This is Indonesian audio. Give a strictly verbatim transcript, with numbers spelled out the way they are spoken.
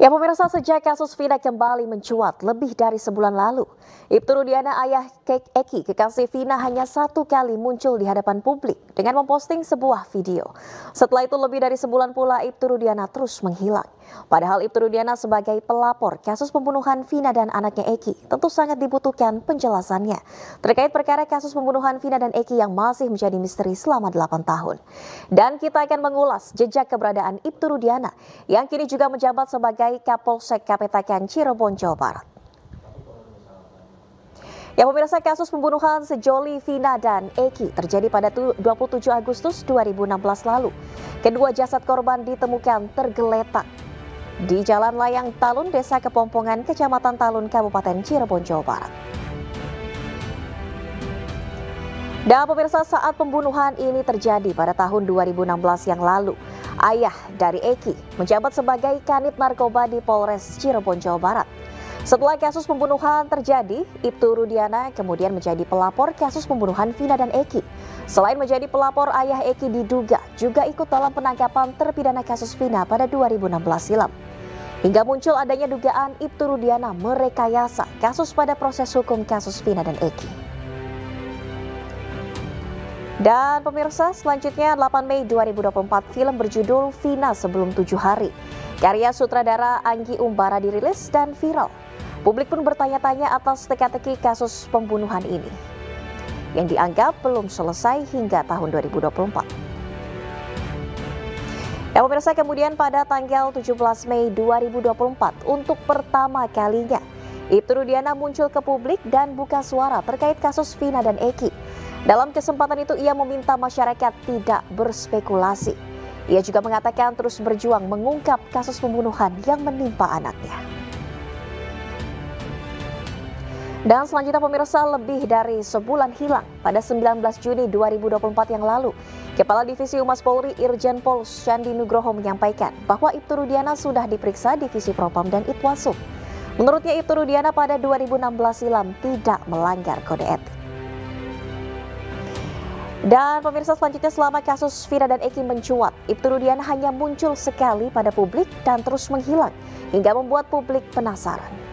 Ya pemirsa, sejak kasus Vina kembali mencuat lebih dari sebulan lalu, Ibtu Rudiana, ayah Kek Eki, kekasih Vina, hanya satu kali muncul di hadapan publik dengan memposting sebuah video. Setelah itu lebih dari sebulan pula Ibtu Rudiana terus menghilang. Padahal Ibtu Rudiana sebagai pelapor kasus pembunuhan Vina dan anaknya Eki tentu sangat dibutuhkan penjelasannya terkait perkara kasus pembunuhan Vina dan Eki yang masih menjadi misteri selama delapan tahun. Dan kita akan mengulas jejak keberadaan Ibtu Rudiana yang kini juga menjabat sebagai Kapolsek Kapetakan Cirebon, Jawa Barat. Ya pemirsa, kasus pembunuhan sejoli Vina dan Eki terjadi pada dua puluh tujuh Agustus dua ribu enam belas lalu. Kedua jasad korban ditemukan tergeletak di Jalan Layang Talun, Desa Kepompongan, Kecamatan Talun, Kabupaten Cirebon, Jawa Barat. Dan pemirsa, saat pembunuhan ini terjadi pada tahun dua ribu enam belas yang lalu, ayah dari Eki menjabat sebagai Kanit Narkoba di Polres Cirebon, Jawa Barat. Setelah kasus pembunuhan terjadi, Ibtu Rudiana kemudian menjadi pelapor kasus pembunuhan Vina dan Eki. Selain menjadi pelapor, ayah Eki diduga juga ikut dalam penangkapan terpidana kasus Vina pada dua ribu enam belas silam. Hingga muncul adanya dugaan Ibtu Rudiana merekayasa kasus pada proses hukum kasus Vina dan Eki. Dan pemirsa, selanjutnya delapan Mei dua ribu dua puluh empat, film berjudul Vina Sebelum Tujuh Hari karya sutradara Anggi Umbara dirilis dan viral. Publik pun bertanya-tanya atas teka-teki kasus pembunuhan ini yang dianggap belum selesai hingga tahun dua ribu dua puluh empat. Ya pemirsa, kemudian pada tanggal tujuh belas Mei dua ribu dua puluh empat untuk pertama kalinya Ibtu Rudiana muncul ke publik dan buka suara terkait kasus Vina dan Eki. Dalam kesempatan itu ia meminta masyarakat tidak berspekulasi. Ia juga mengatakan terus berjuang mengungkap kasus pembunuhan yang menimpa anaknya. Dan selanjutnya pemirsa, lebih dari sebulan hilang pada sembilan belas Juni dua ribu dua puluh empat yang lalu, Kepala Divisi Humas Polri Irjen Pol Syandi Nugroho menyampaikan bahwa Ibtu Rudiana sudah diperiksa Divisi Propam dan Itwasum. Menurutnya Ibtu Rudiana pada dua ribu enam belas silam tidak melanggar kode etik. Dan pemirsa, selanjutnya selama kasus Vina dan Eki mencuat, Ibtu Rudiana hanya muncul sekali pada publik dan terus menghilang hingga membuat publik penasaran.